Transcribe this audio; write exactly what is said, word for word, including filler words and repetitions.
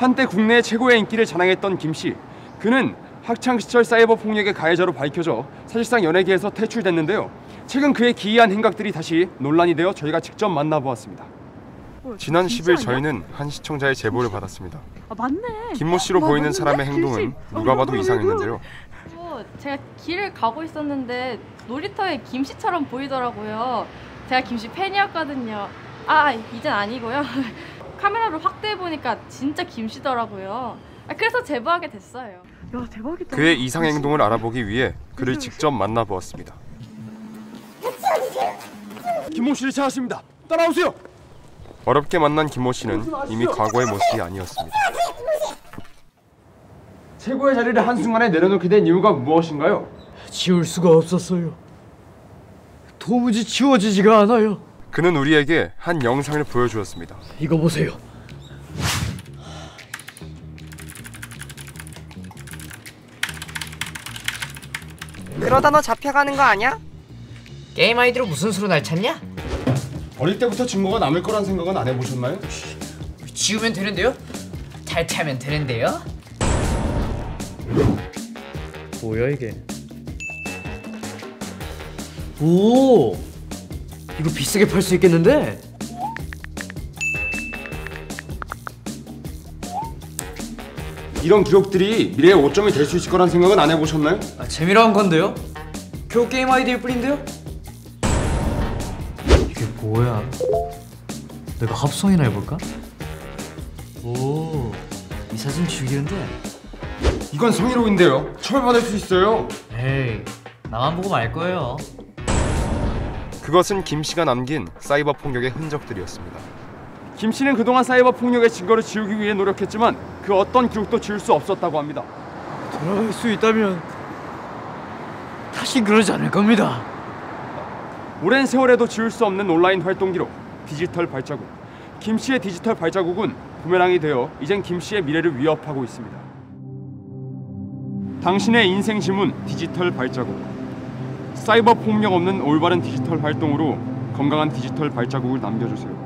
한때 국내 최고의 인기를 자랑했던 김 씨. 그는 학창시절 사이버 폭력의 가해자로 밝혀져 사실상 연예계에서 퇴출됐는데요. 최근 그의 기이한 행각들이 다시 논란이 되어 저희가 직접 만나보았습니다. 지난 십 일 저희는 한 시청자의 제보를 받았습니다. 아, 맞네. 김모 씨로 아, 보이는 맞는데? 사람의 행동은 누가 봐도 이상했는데요. 제가 길을 가고 있었는데 놀이터에 김씨처럼 보이더라고요. 제가 김씨 팬이었거든요. 아, 이젠 아니고요. 카메라를 확대해 보니까 진짜 김씨더라고요. 그래서 제보하게 됐어요. 야, 대박이다. 그의 이상 행동을 알아보기 위해 그를 직접 만나보았습니다. 김모 씨를 찾았습니다. 따라오세요. 어렵게 만난 김모 씨는 이미 과거의 모습이 아니었습니다. 최고의 자리를 한순간에 내려놓게 된 이유가 무엇인가요? 지울 수가 없었어요. 도무지 지워지지가 않아요. 그는 우리에게 한 영상을 보여주었습니다. 이거 보세요. 그러다 너 잡혀가는 거 아니야? 게임 아이디로 무슨 수로 날 찾냐? 어릴 때부터 증거가 남을 거란 생각은 안 해보셨나요? 지우면 되는데요? 잘 차면 되는데요? 뭐야 이게? 오! 이거 비싸게 팔 수 있겠는데? 이런 기록들이 미래의 오점이 될 수 있을 거란 생각은 안 해보셨나요? 아, 재미로 한 건데요? 겨우 게임 아이디일 뿐인데요? 이게 뭐야? 내가 합성이나 해볼까? 오, 이 사진 죽이는데? 이건 성희롱인데요. 처벌받을 수 있어요. 에이, 나만 보고 말 거예요. 그것은 김 씨가 남긴 사이버 폭력의 흔적들이었습니다. 김 씨는 그동안 사이버 폭력의 증거를 지우기 위해 노력했지만 그 어떤 기록도 지울 수 없었다고 합니다. 돌아갈 수 있다면 다시 그러지 않을 겁니다. 오랜 세월에도 지울 수 없는 온라인 활동 기록, 디지털 발자국. 김 씨의 디지털 발자국은 부메랑이 되어 이젠 김 씨의 미래를 위협하고 있습니다. 당신의 인생 지문 디지털 발자국. 사이버 폭력 없는 올바른 디지털 활동으로 건강한 디지털 발자국을 남겨주세요.